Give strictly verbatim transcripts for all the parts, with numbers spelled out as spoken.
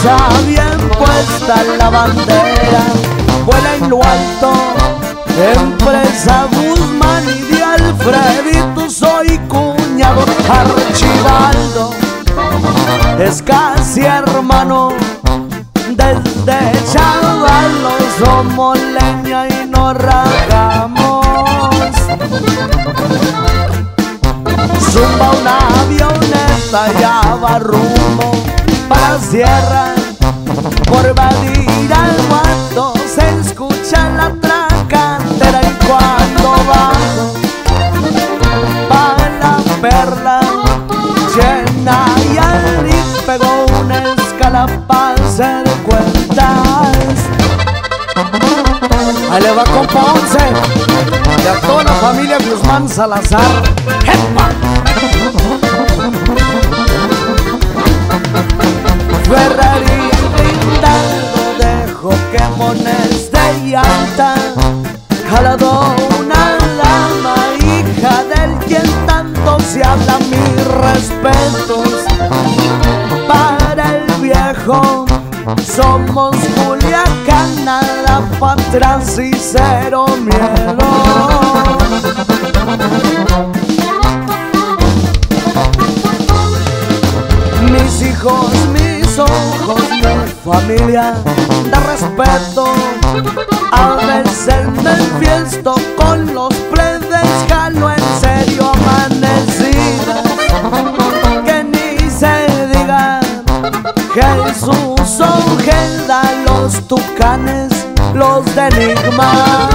camisa bien puesta, la bandera vuela en lo alto. Empresa Guzmán y de Alfredito soy cuñado. Archibaldo es casi hermano. Desde chavalos somos leña y nos rajamos. Zumba una avioneta, ya va rumbo para la sierra. Por Badira al Guato se escucha la tracantera. Y cuando bajo pa' la Perla llena y Ari pegó una escala pa' hacer cuentas. Ahí le va compa Once y a toda la familia Guzmán Salazar. ¡Epa! Ferrari brindando dejo quemones de llanta. Jalado una dama, hija del quien tanto se habla. Mis respetos para el viejo. Somos Culiacán, nada pa' atrás y cero miedo. Mis hijos, mis ojos, mi familia da respeto. A veces me enfiesto con los plebes, jalo en serio amanecidas. Que ni se diga Jesús Ojeda, los Tucanes, los de Enigma.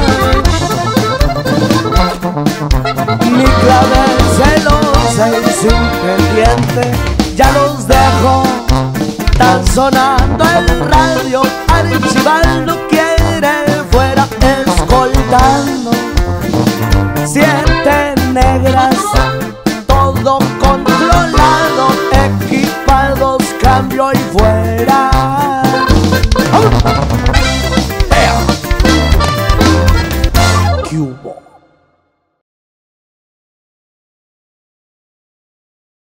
Mi clave celosa y sin pendiente, ya los dejo. Está sonando el radio, Archibaldo quiere fuera escoltando. Siete negras, todo controlado, equipados, cambio y fuera.